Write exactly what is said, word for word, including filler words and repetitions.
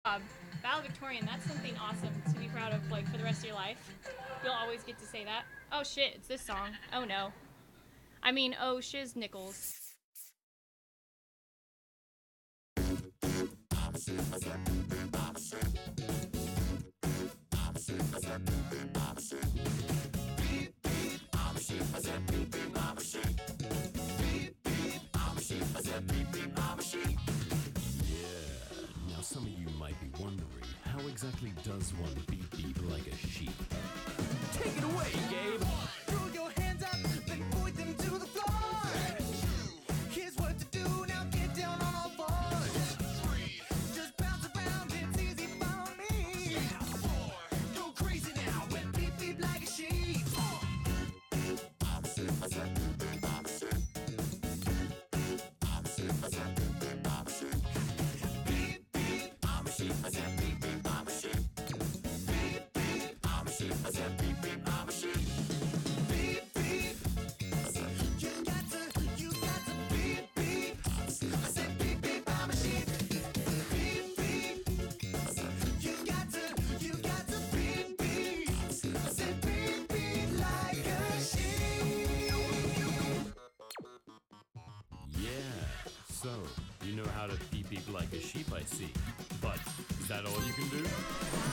job. Valedictorian, that's something awesome to be proud of, like, for the rest of your life. You'll always get to say that. Oh shit, it's this song. Oh no. I mean, oh shiz nickels. Now, some of you might be wondering, how exactly does one beep beep like a sheep? Take it away, Gabe! Throw your hands up, then point them to the floor. Here's what to do, now get down on all fours. Just bounce around, it's easy for me. Go crazy now, when beep beep like a sheep. Beep beep, I'm a sheep, I said beep beep, I'm a sheep. Beep beep, I'm a sheep, I said beep beep, I'm a sheep. Beep beep, you got to, you got to beep beep. I said beep beep, I'm a sheep. Beep beep, you got to, you got to beep beep. I said beep beep like a sheep. Yeah, so, you know how to beep beep like a sheep, I see. But, is that all you can do?